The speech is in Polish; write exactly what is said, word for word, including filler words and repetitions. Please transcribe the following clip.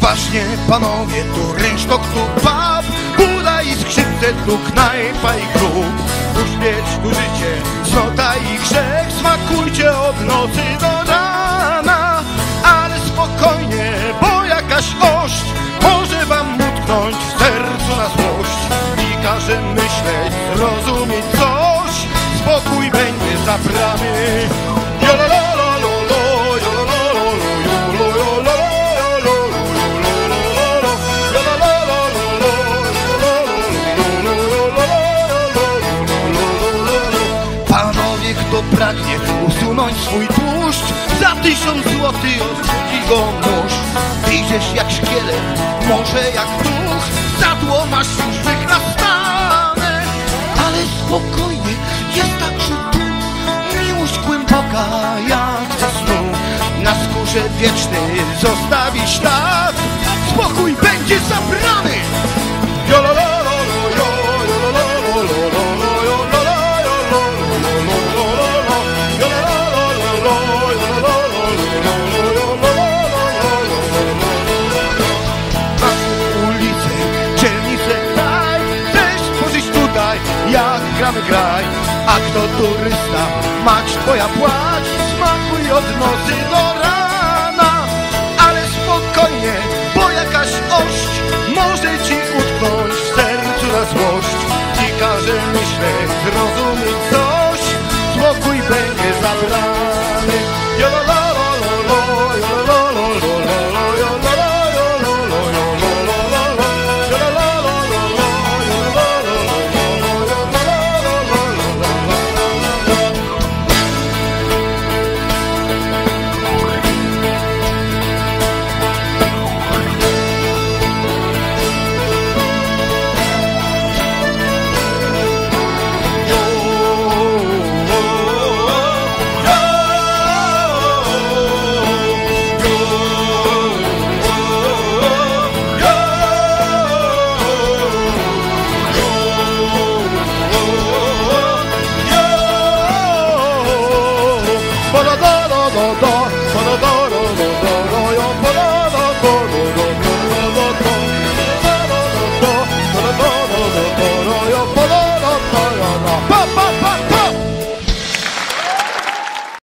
Właśnie panowie, tu rynsztok, tu pub, buda i skrzypce, tu knajpa i klub. Tu śmierć, tu życie, cnota i grzech, smakujcie od nocy do rana. Ale spokojnie, bo jakaś ość może wam utknąć w sercu na złość i każe myśleć, zrozumieć coś. Spokój będzie zabrany. Panowie, kto pragnie usunąć swój tłuszcz, za tysiąc złotych odrzuci go nóż. Wyjdziesz jak szkielet, może jak duch, zadło masz już wychlastane. Ale spokojnie, jest także tu miłość głęboka jak ze snu. Na skórze wieczny zostawi ślad, spokój będzie zabrany. Jak gramy graj, a kto turysta, mać twoja płać, smakuj od nocy do rana. Ale spokojnie, bo jakaś ość może ci utknąć w sercu na złość i każe myśleć, zrozumieć coś. Spokój będzie zabrany. Do, do, do, do.